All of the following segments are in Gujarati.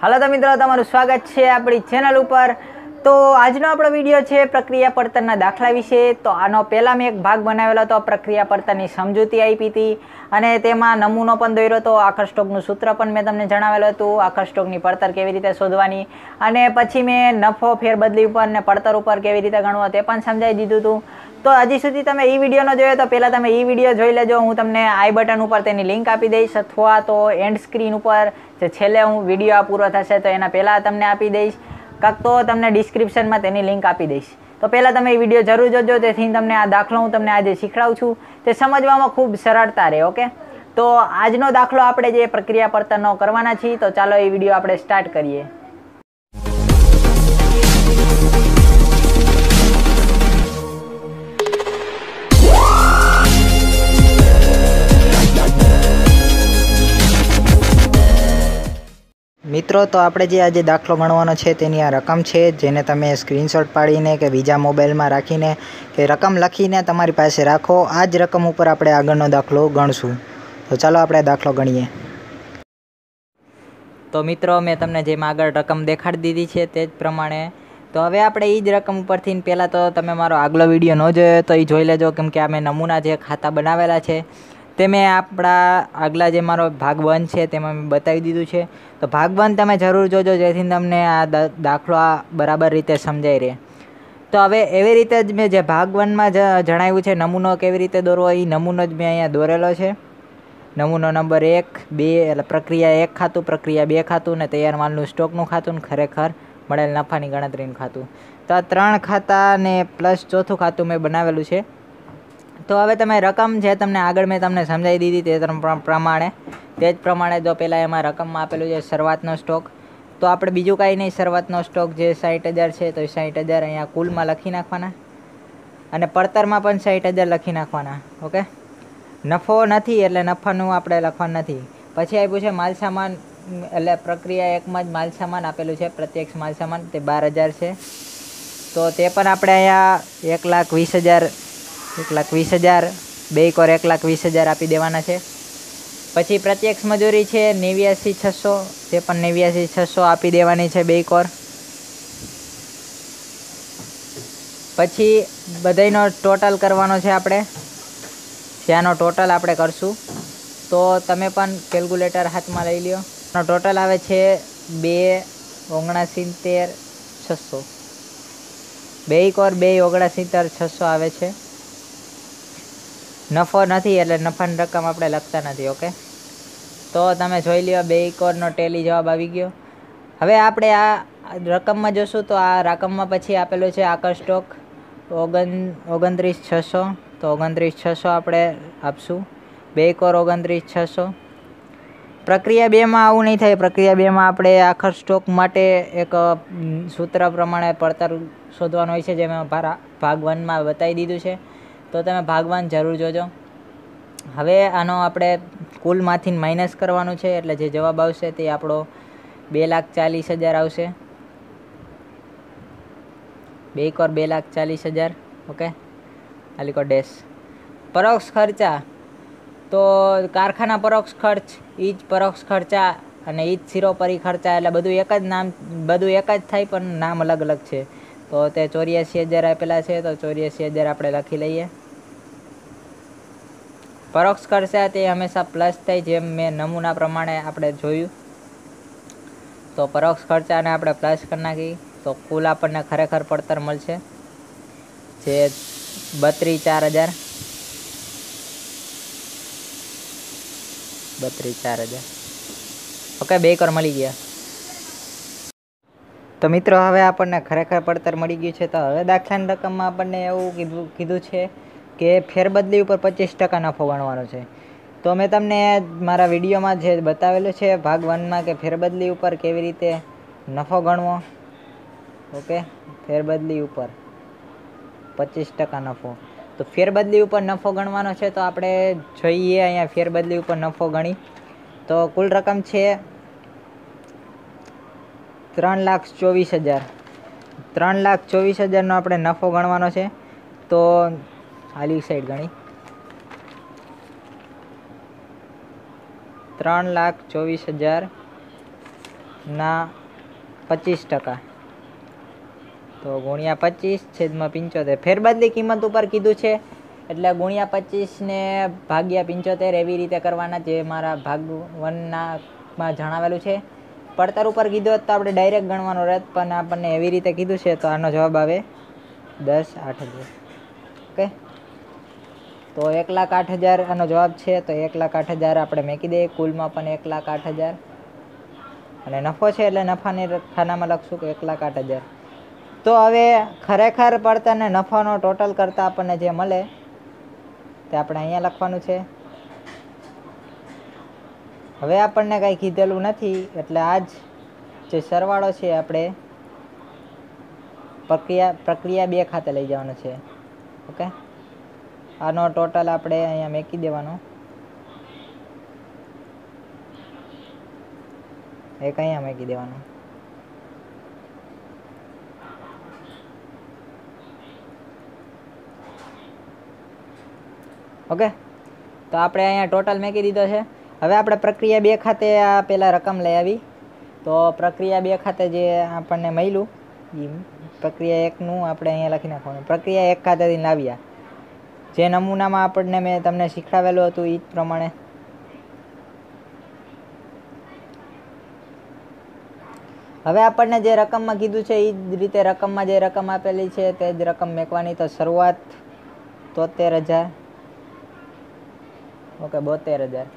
હાલો તો મિત્રો, તમારું સ્વાગત છે આપણી ચેનલ ઉપર। તો આજનો આપણો વિડીયો છે પ્રક્રિયા પડતરના દાખલા વિશે। તો આનો પહેલાં મેં એક ભાગ બનાવેલો હતો, પ્રક્રિયા પડતરની સમજૂતી આપી હતી અને તેમાં નમૂનો પણ દોર્યો હતો। આખર સ્ટોકનું સૂત્ર પણ મેં તમને જણાવેલું હતું, આખર સ્ટોકની પડતર કેવી રીતે શોધવાની, અને પછી મેં નફો ફેરબદલી ઉપર ને પડતર ઉપર કેવી રીતે ગણવો તે પણ સમજાવી દીધું હતું। તો હજી સુધી તમે એ વિડીયો ન જોયો તો પહેલાં તમે એ વિડીયો જોઈ લેજો। હું તમને આઈ બટન ઉપર તેની લિંક આપી દઈશ, અથવા તો એન્ડ સ્ક્રીન ઉપર જે છેલ્લે હું વિડીયો પૂરો થશે તો એના પહેલાં તમને આપી દઈશ, કાંક તો તમને ડિસ્ક્રિપ્શનમાં તેની લિંક આપી દઈશ। તો પહેલાં તમે એ વિડીયો જરૂર જોજો, તેથી તમને આ દાખલો હું તમને આજે શીખવાડું છું તે સમજવામાં ખૂબ સરળતા રહે। ઓકે, તો આજનો દાખલો આપણે જે પ્રક્રિયા પડતરનો કરવાના છીએ, તો ચાલો એ વિડીયો આપણે સ્ટાર્ટ કરીએ। મિત્રો, તો આપણે જે આજે દાખલો ગણવાનો છે તેની આ રકમ છે, જેને તમે સ્ક્રીનશોટ પાડીને કે બીજા મોબાઈલમાં રાખીને કે રકમ લખીને તમારી પાસે રાખો। આ જ રકમ ઉપર આપણે આગળનો દાખલો ગણશું। તો ચાલો આપણે દાખલો ગણીએ। તો મિત્રો, મેં તમને જેમ આગળ રકમ દેખાડી દીધી છે તે જ પ્રમાણે તો હવે આપણે એ જ રકમ ઉપરથી પહેલાં તો તમે મારો આગલો વિડીયો ન જોયો તો એ જોઈ લેજો, કેમ કે અમે નમૂના જે ખાતા બનાવેલા છે તે મેં આપણા આગલા જે મારો ભાગ 1 છે તેમાં મેં બતાવી દીધું છે। તો ભાગ 1 તમે જરૂર જોજો, જેથી તમને આ દાખલો બરાબર રીતે સમજાઈ રહે। તો હવે એવી રીતે જ મેં જે ભાગ 1માં જણાવ્યું છે નમૂનો કેવી રીતે દોરવો, એ નમૂનો જ મેં અહીંયા દોરેલો છે। નમૂનો નંબર 1, 2 એટલે પ્રક્રિયા 1 ખાતું, પ્રક્રિયા 2 ખાતું ને તૈયાર માલનું સ્ટોકનું ખાતું ને ખરેખર મળેલ નફાની ગણતરીનું ખાતું। તો આ 3 ખાતા ને પ્લસ ચોથું ખાતું મેં બનાવેલું છે। તો હવે તમે રકમ જે તમને આગળ મેં તમને સમજાવી દીધી તે પ્રમાણે તે જ પ્રમાણે જો પહેલાં એમાં રકમમાં આપેલું છે શરૂઆતનો સ્ટોક, તો આપણે બીજું કાંઈ નહીં, શરૂઆતનો સ્ટોક જે 60,000 છે તો 60,000 અહીંયા કુલમાં લખી નાખવાના, અને પડતરમાં પણ 60,000 લખી નાખવાના। ઓકે, નફો નથી એટલે નફાનું આપણે લખવાનું નથી। પછી આપ્યું છે માલ સામાન, એટલે પ્રક્રિયા 1માં જ માલ સામાન આપેલું છે, પ્રત્યક્ષ માલ સામાન તે 12,000 છે, તો તે પણ આપણે અહીંયા 1,20,000 બે કોર 1,20,000 આપી દેવાના છે। પછી પ્રત્યક્ષ મજૂરી છે 89,600, તે પણ 89,600 આપી દેવાની છે બે કોર। પછી બધાનો ટોટલ કરવાનો છે આપણે, જ્યાંનો ટોટલ આપણે કરશું તો તમે પણ કેલ્ક્યુલેટર હાથમાં લઈ લ્યો। ટોટલ આવે છે 2,79,600, બે કોર 2,79,600 આવે છે। નફો નથી એટલે નફાની રકમ આપણે લખતા નથી। ઓકે, તો તમે જોઈ લ્યો બે કોરનો ટેલી જવાબ આવી ગયો। હવે આપણે આ રકમમાં જોશું તો આ રકમમાં પછી આપેલું છે આખર સ્ટોક 29,600, તો 29,600 આપણે આપશું, બે કોર 29,600। પ્રક્રિયા 2માં આવું નહીં થાય, પ્રક્રિયા 2માં આપણે આખર સ્ટોક માટે એક સૂત્ર પ્રમાણે પડતર શોધવાનું હોય છે, જે મેં ભાગ 1માં બતાવી દીધું છે, તો તમે ભાગ 1 જરૂર જોજો। હવે આનો આપણે કુલમાંથી માઇનસ કરવાનું છે, એટલે જે જવાબ આવશે તે આપણો 2,40,000 આવશે, બે કોર 2,40,000। Okay, આલીકો dash. પરોક્ષ ખર્ચા, તો કારખાના પરોક્ષ ખર્ચ, એ જ પરોક્ષ ખર્ચા અને એ જ શિરોપરી ખર્ચા, એટલે બધું એક જ નામ, બધું એક જ થાય પણ નામ અલગ અલગ છે। તો તે 84,000 આપેલા છે, તો 84,000 આપણે લખી લઈએ। પરોક્ષ ખર્ચા તે હંમેશા પ્લસ થાય, જેમ મેં નમૂના પ્રમાણે આપણે જોયું। તો પરોક્ષ ખર્ચાને આપણે પ્લસ કરી નાખી તો કુલ આપણને ખરેખર પડતર મળશે જે 32,4,000। ઓકે, બે કોર મળી ગયા। તો મિત્રો, હવે આપણને ખરેખર પડતર મળી ગયું છે। તો હવે દાખલાની રકમમાં આપણને એવું કીધું છે કે ફેરબદલી ઉપર 25% નફો ગણવાનો છે। તો મેં તમને મારા વિડીયોમાં જે બતાવેલું છે ભાગ 1માં કે ફેરબદલી ઉપર કેવી રીતે નફો ગણવો। ઓકે, ફેરબદલી ઉપર 25% નફો, તો ફેરબદલી ઉપર નફો ગણવાનો છે। તો આપણે જોઈએ અહીંયા ફેરબદલી ઉપર નફો ગણી તો કુલ રકમ છે 3,24,000, 3,24,000નો આપણે નફો ગણવાનો છે। તો આલી સાઈડ ગણી 3,24,000 ના 25%, તો ગુણ્યા 25/75. ફેરબદલી કિંમત ઉપર કીધું છે એટલે ગુણ્યા 25 ને ભાગ્યા 75 એવી રીતે કરવાના, જે મારા ભાગ 1માં જણાવેલું છે. પડતર ઉપર કીધું હોત તો આપણે ડાયરેક્ટ ગણવાનો રહેત, પણ આપણને એવી રીતે કીધું છે તો આનો જવાબ આવે 10,08,000. ઓકે, તો 1,08,000 આનો જવાબ છે. તો 1,08,000 આપણે મૂકી દઈએ. કુલમાં પણ 1,08,000 અને નફો છે એટલે નફાની ખાનામાં લખશું કે 1,08,000. તો હવે ખરેખર પડતરને નફાનો ટોટલ કરતાં આપણને જે મળે તે આપણે અહીંયા લખવાનું છે. હવે આપણને કંઈ કીધેલું નથી એટલે આ જ જે સરવાળો છે આપણે પ્રક્રિયા 2 ખાતે લઈ જવાનો છે. ઓકે, આનો ટોટલ આપણે અહીંયા મૂકી દેવાનો. એક અહીંયા મૂકી દેવાનું. ઓકે, તો આપણે અહીંયા ટોટલ મૂકી દીધો છે. હવે આપણે પ્રક્રિયા 2 ખાતે આ પહેલાં રકમ લઈ આવી. તો પ્રક્રિયા 2 ખાતે જે આપણને મળ્યું એ પ્રક્રિયા 1નું આપણે અહીંયા લખી નાખવાનું. પ્રક્રિયા 1 ખાતેથી લાવ્યા જે નમૂનામાં આપણને મેં તમને શીખવાડેલું હતું એ જ પ્રમાણે. હવે આપણને જે રકમમાં કીધું છે એ જ રીતે રકમમાં જે રકમ આપેલી છે તે જ રકમ મેકવાની. તો શરૂઆત 73,000. ઓકે, 72,000.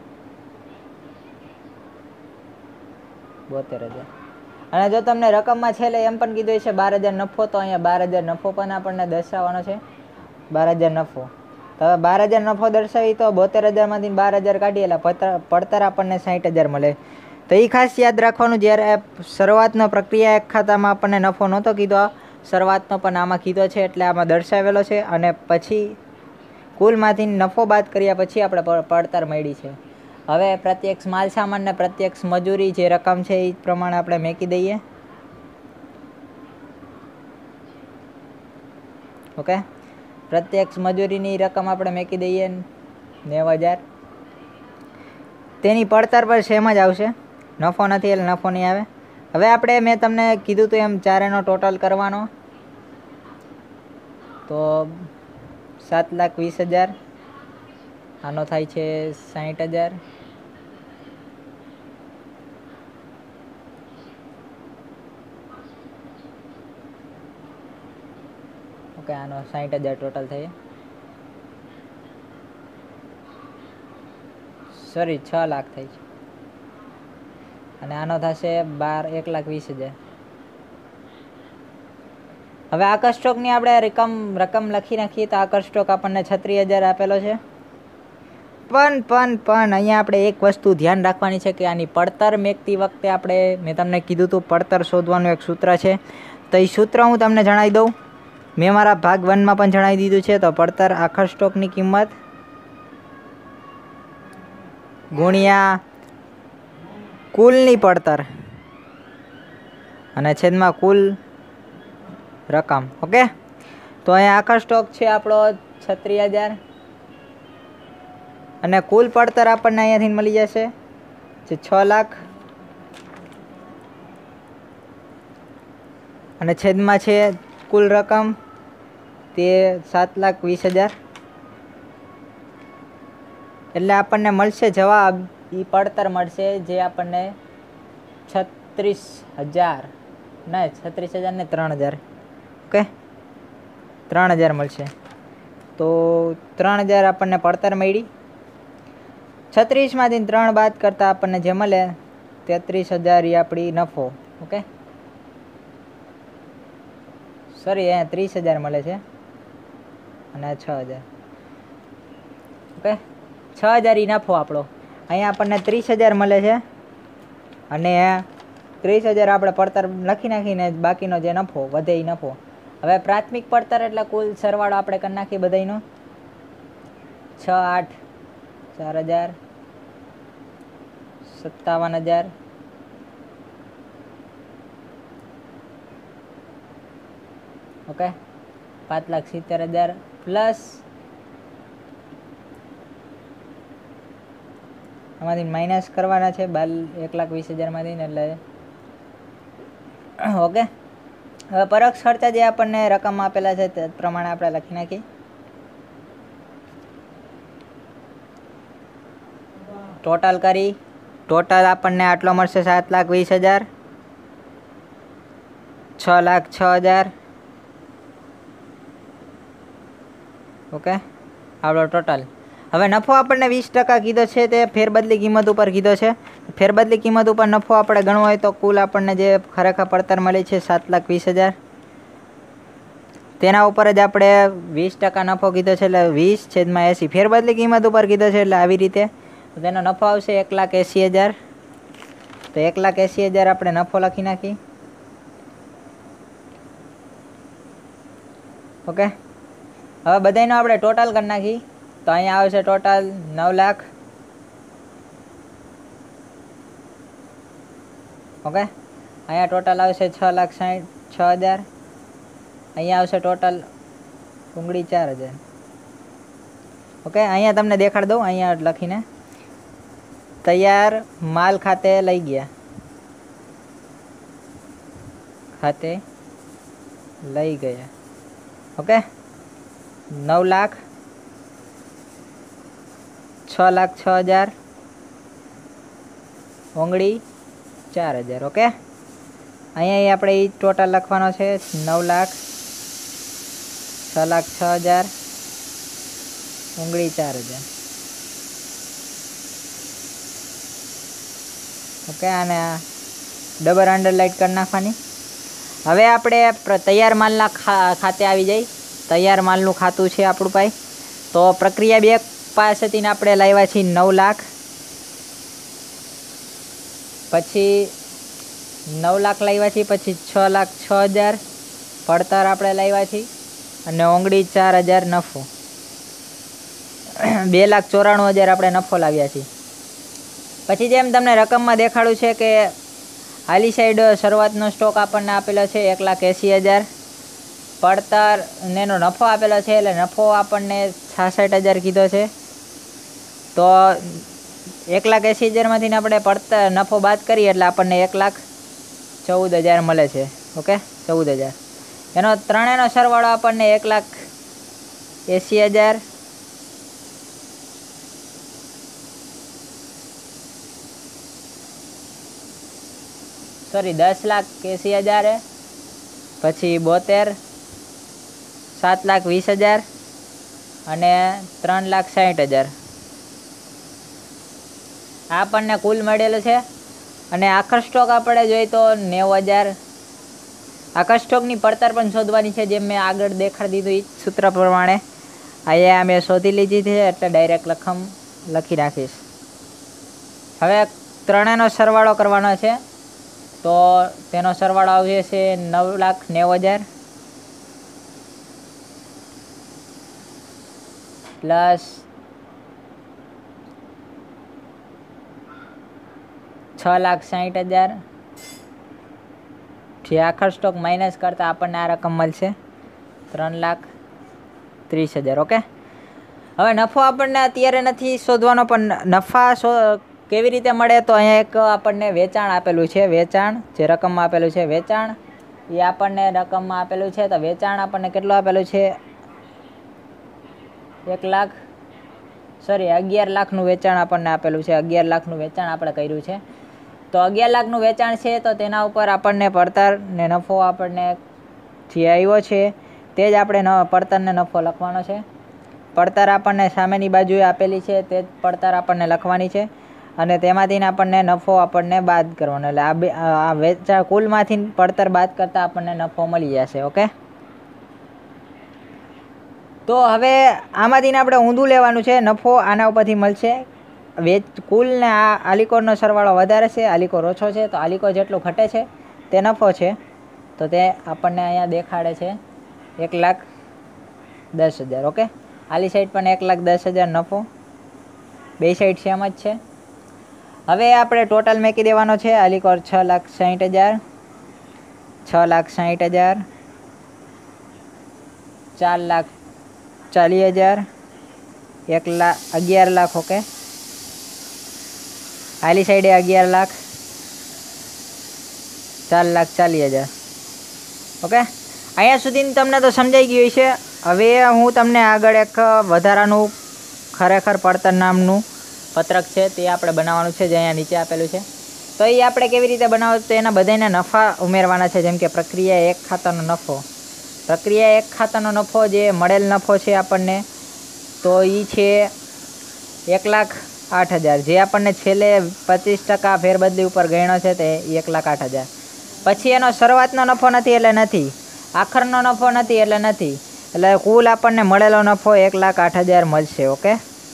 અને જો તમને રકમમાં છેલ્લે એમ પણ કીધું છે 12,000 નફો, તો અહીંયા 12,000 નફો પણ આપણને દર્શાવવાનો છે. 12,000 નફો. તો હવે 12,000 નફો દર્શાવી તો 72,000માંથી 12,000 કાઢીએ એટલે પડતર આપણને 60,000 મળે. તો એ ખાસ યાદ રાખવાનું. જ્યારે શરૂઆતનો પ્રક્રિયા 1 ખાતામાં આપણને નફો નહોતો કીધો, શરૂઆતનો પણ આમાં કીધો છે એટલે આમાં દર્શાવેલો છે. અને પછી કુલમાંથી નફો બાદ કર્યા પછી આપણે પડતર મળી છે. હવે પ્રત્યક્ષ માલ સામાન ને પ્રત્યક્ષ મજૂરી જે રકમ છે એ પ્રમાણે આપણે મૂકી દઈએ. ઓકે, પ્રત્યક્ષ મજૂરીની રકમ આપણે મૂકી દઈએ 90,000. તેની પડતર પર સેમ જ આવશે, નફો નથી એટલે નફો નહીં આવે. હવે આપણે મેં તમને કીધું હતું એમ ચારેનો ટોટલ કરવાનો. તો 7,20,000 આનો થાય છે 60,000. ઓકે, આનો 60,000 ટોટલ થાય. સોરી, 6 લાખ થાય છે. અને આનો થશે 1,20,000. હવે આકર સ્ટોકની આપણે રકમ લખી નાખીએ તો આકર સ્ટોક આપણને 36,000 આપેલો છે. પણ અહીંયા આપણે એક વસ્તુ ધ્યાન રાખવાની છે કે આની પડતર મેકતી વખતે મેં તમને કીધું હતું પડતર શોધવાનું એક સૂત્ર છે. તો એ સૂત્ર હું તમને જણાવી દઉં. મેં મારા ભાગ 1માં પણ જણાવી દીધું છે. તો પડતર આખર સ્ટોકની કિંમત ગુણ્યા કુલની પડતર અને છેદમાં કુલ રકમ. ઓકે, તો અહીંયા આખર સ્ટોક છે આપણો 36,000 અને કુલ પડતર આપણને અહીંયાથી મળી જશે જે 6 લાખ અને છેદમાં છે કુલ રકમ તે 7,20,000. એટલે આપણને મળશે જવાબ એ પડતર મળશે જે આપણને 36,000 ને 3,000. ઓકે, 3,000 મળશે. તો 3,000 આપણને પડતર મળી. 36માંથી 3 બાદ કરતાં આપણને જે મળે 33,000 એ આપણી નફો. ઓકે, સોરી, અહીંયા 30,000 મળે છે અને 6,000. ઓકે, 6,000 એ નફો આપણો. અહીંયા આપણને 30,000 મળે છે અને 30,000 આપણે પડતર લખી નાખીને બાકીનો જે નફો વધે એ નફો. હવે પ્રાથમિક પડતર એટલે કુલ સરવાળો આપણે કરી નાખીએ બધાનો. 6, 8, 4,000, 57,000, ઓકે, 5,70,000 પ્લસ આમાંથી માઇનસ કરવાના છે 1,20,000માંથી એટલે ઓકે, હવે પરોક્ષ ખર્ચા જે આપણને રકમ આપેલા છે તે પ્રમાણે આપણે લખી નાખીએ. ટોટલ કરી, ટોટલ આપણને આટલો મળશે 7,20,000, 6,06,000. ઓકે, આપણો ટોટલ. હવે નફો આપણને 20% કીધો છે તે ફેરબદલી કિંમત ઉપર કીધો છે. ફેરબદલી કિંમત ઉપર નફો આપણે ગણવો હોય તો કુલ આપણને જે ખરેખર પડતર મળી છે 7,20,000, તેના ઉપર જ આપણે 20% નફો કીધો છે એટલે 20/80. ફેરબદલી કિંમત ઉપર કીધો છે એટલે આવી રીતે તેનો નફો આવશે 1,80,000. તો 1,80,000 આપણે નફો લખી નાખી. ઓકે, હવે બધાનો આપણે ટોટલ કરી નાખી. તો અહીંયા આવશે ટોટલ 9 લાખ. ઓકે, અહીંયા ટોટલ આવશે 6,66,000. અહીંયા આવશે ટોટલ 4,000. ઓકે, અહીંયા તમને દેખાડ દઉં, અહીંયા લખીને તૈયાર માલ ખાતે લઈ ગયા, ખાતે લઈ ગયા. ઓકે, 9 લાખ, 6,06,000, 4,000. ઓકે, અહીંયા આપણે એ ટોટલ લખવાનો છે 9 લાખ, 6,06,000, 4,000. ઓકે, અને ડબલ અંડરલાઇન કરી નાખવાની. હવે આપણે તૈયાર માલના ખાતે આવી જઈ. તૈયાર માલનું ખાતું છે આપણું પાસે. તો પ્રક્રિયા 2 પાસેથી આપણે લાવ્યા છીએ 9 લાખ, પછી 9 લાખ લાવ્યા છીએ, પછી 6,06,000 પડતર આપણે લાવ્યા છીએ, અને 4,000 નફો. 2,94,000 આપણે નફો લાવ્યા છીએ. પછી જેમ તમને રકમમાં દેખાડું છે કે આલી સાઈડ શરૂઆતનો સ્ટોક આપણને આપેલો છે 1,80,000, પડતર એનો નફો આપેલો છે એટલે નફો આપણને 66,000 કીધો છે. તો 1,80,000માંથી આપણે પડતર નફો બાદ કરીએ એટલે આપણને 1,14,000 મળે છે. ઓકે, 14,000. એનો ત્રણેયનો સરવાળો આપણને 1,80,000, સોરી 10,80,000, પછી 72, 7,20,000 અને 3,60,000 આપણને કુલ મળેલું છે. અને આખર સ્ટોક આપણે જોઈએ તો 90,000. આખર સ્ટોકની પડતર પણ શોધવાની છે, જેમ મેં આગળ દેખાડી દીધું એ સૂત્ર પ્રમાણે અહીંયા મેં શોધી લીધી છે એટલે ડાયરેક્ટ લખી નાખીશ. હવે ત્રણેયનો સરવાળો કરવાનો છે. તો તેનો સરવાળો આવે છે 9,90,000 પ્લસ 6,60,000 જે આખર સ્ટોક માઇનસ કરતાં આપણને આ રકમ મળશે 3,30,000. ઓકે, હવે નફો આપણને અત્યારે નથી શોધવાનો, પણ નફા કેવી રીતે મળે તો અહીંયા એક આપણને વેચાણ આપેલું છે. વેચાણ જે રકમમાં આપેલું છે, વેચાણ એ આપણને રકમમાં આપેલું છે. તો વેચાણ આપણને કેટલું આપેલું છે? 11 લાખનું વેચાણ આપણને આપેલું છે. 11 લાખનું વેચાણ આપણે કર્યું છે. તો 11 લાખનું વેચાણ છે તો તેના ઉપર આપણને પડતર ને નફો આપણને જે આવ્યો છે તે જ આપણે પડતરને નફો લખવાનો છે. પડતર આપણને સામેની બાજુએ આપેલી છે તે જ પડતર આપણને લખવાની છે, અને તેમાંથી આપણને નફો આપણને બાદ કરવાનો. એટલે આ વેચાણ કુલમાંથી પડતર બાદ કરતાં આપણને નફો મળી જશે. ઓકે, તો હવે આમાંથી આપણે ઊંધું લેવાનું છે. નફો આના ઉપરથી મળશે. કુલ ને આ આલિકોરનો સરવાળો વધારે છે, આલિકોર ઓછો છે, તો આલિકોર જેટલું ઘટે છે તે નફો છે. તો તે આપણને અહીંયા દેખાડે છે 1,10,000. ઓકે, આલી સાઈડ પણ 1,10,000 નફો, બે સાઈડ સેમ જ છે. હવે આપણે ટોટલ મેકી દેવાનો છે. આલિકોર 6,60,000, 6,60,000, 4,40,000, 11 લાખ. ઓકે, આલી સાઈડે 11 લાખ, 4,40,000. ઓકે, અહીંયા સુધી તમને તો સમજાઈ ગયું છે. હવે હું તમને આગળ એક વધારાનું ખરેખર પડતર નામનું પત્રક છે તે આપણે બનાવવાનું છે, જે અહીંયા નીચે આપેલું છે. તો એ આપણે કેવી રીતે બનાવવું, તો એના બધાને નફા ઉમેરવાના છે. જેમ કે પ્રક્રિયા 1 ખાતાનો નફો, પ્રક્રિયા 1 ખાતાનો નફો જે મળેલ નફો છે આપણને, તો એ છે 1,08,000, જે આપણને છેલ્લે 25% ફેરબદલી ઉપર ગણ્યો છે તે 1,08,000. પછી એનો શરૂઆતનો નફો નથી એટલે નથી, આખરનો નફો નથી એટલે નથી, એટલે કુલ આપણને મળેલો નફો 1,08,000 મળશે. ઓકે,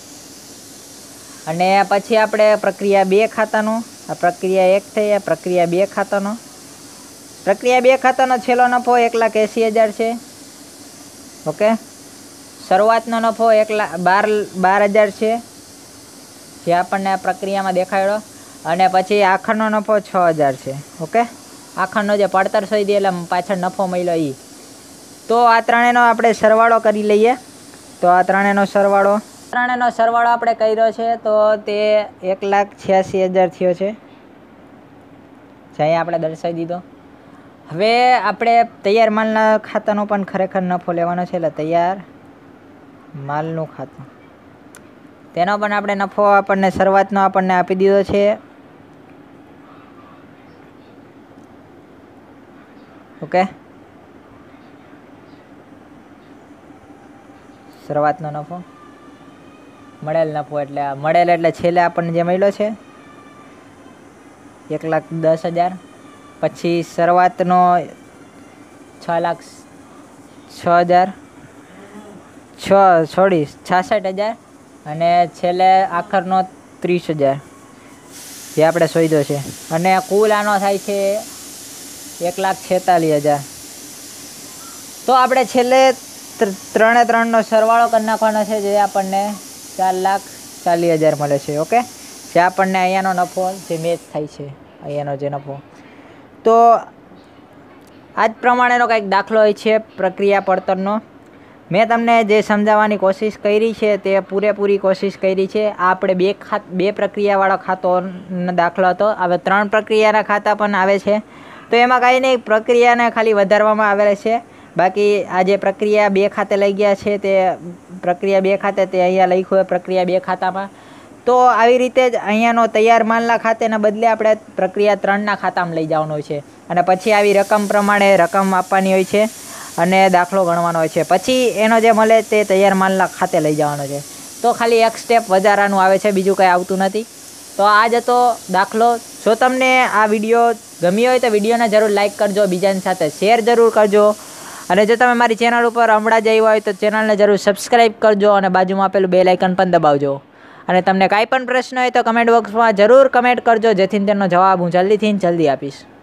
અને પછી આપણે પ્રક્રિયા 2 ખાતાનો, આ પ્રક્રિયા 1 થઈ, આ પ્રક્રિયા 2 ખાતાનો, પ્રક્રિયા 2 ખાતાનો છેલ્લો નફો 1,80,000 છે. ઓકે, શરૂઆતનો નફો 12,000 છે, જે આપણને આ પ્રક્રિયામાં દેખાડ્યો, અને પછી આખરનો નફો 6,000 છે. ઓકે, આખરનો જે પડતર શોધી એટલે પાછળ નફો મળ્યો એ. તો આ ત્રણેયનો આપણે સરવાળો કરી લઈએ. તો આ ત્રણેયનો સરવાળો આપણે કર્યો છે, તો તે 1,86,000 થયો છે, જે અહીંયા આપણે દર્શાવી દીધો. હવે આપણે તૈયાર માલના ખાતાનો પણ ખરેખર નફો લેવાનો છે, એટલે તૈયાર માલનું ખાતું, તેનો પણ આપણે નફો આપણને શરૂઆતનો આપણને આપી દીધો છે. ઓકે, શરૂઆતનો નફો, મળેલ નફો એટલે મળેલ એટલે છેલ્લે આપણને જે મળ્યો છે 1,10,000. પછી શરૂઆતનો 66,000 અને છેલ્લે આખરનો 30,000 જે આપણે શોધ્યો છે, અને કુલ આનો થાય છે 1,46,000. તો આપણે છેલ્લે ત્રણનો સરવાળો કરી નાખવાનો છે, જે આપણને 4,40,000 મળે છે. ઓકે, જે આપણને અહીંયાનો નફો જે મેચ થાય છે, અહીંયાનો જે નફો. તો આ જ પ્રમાણેનો કંઈક દાખલો હોય છે પ્રક્રિયા પડતરનો. મેં તમને જે સમજાવવાની કોશિશ કરી છે તે પૂરેપૂરી કોશિશ કરી છે. આ આપણે બે પ્રક્રિયાવાળો ખાતોનો દાખલો હતો. હવે 3 પ્રક્રિયાના ખાતા પણ આવે છે, તો એમાં કાંઈ નહીં, પ્રક્રિયાને ખાલી વધારવામાં આવેલ છે. બાકી આ જે પ્રક્રિયા 2 ખાતે લઈ ગયા છે, તે પ્રક્રિયા 2 ખાતે તે અહીંયા લખ્યું હોય પ્રક્રિયા 2 ખાતામાં. તો આવી રીતે જ અહીંયાનો તૈયાર માલના ખાતેના બદલે આપણે પ્રક્રિયા 3ના ખાતામાં લઈ જવાનું હોય છે, અને પછી આવી રકમ પ્રમાણે રકમ આપવાની હોય છે અને દાખલો ગણવાનો હોય છે. પછી એનો જે મળે તે તૈયાર માલના ખાતે લઈ જવાનો છે. તો ખાલી એક સ્ટેપ વધારાનું આવે છે, બીજું કંઈ આવતું નથી. તો આ જ હતો દાખલો. જો તમને આ વિડીયો ગમ્યો હોય તો વિડીયોને જરૂર લાઇક કરજો, બીજાની સાથે શેર જરૂર કરજો, અને જો તમે મારી ચેનલ ઉપર હમણાં જ આવ્યા હોય તો ચેનલને જરૂર સબસ્ક્રાઈબ કરજો, અને બાજુમાં આપેલું બેલ આઇકન પણ દબાવજો. અને તમને કાંઈ પણ પ્રશ્ન હોય તો કમેન્ટ બોક્સમાં જરૂર કમેન્ટ કરજો, જેથી તેનો જવાબ હું જલ્દીથી જલ્દી આપીશ.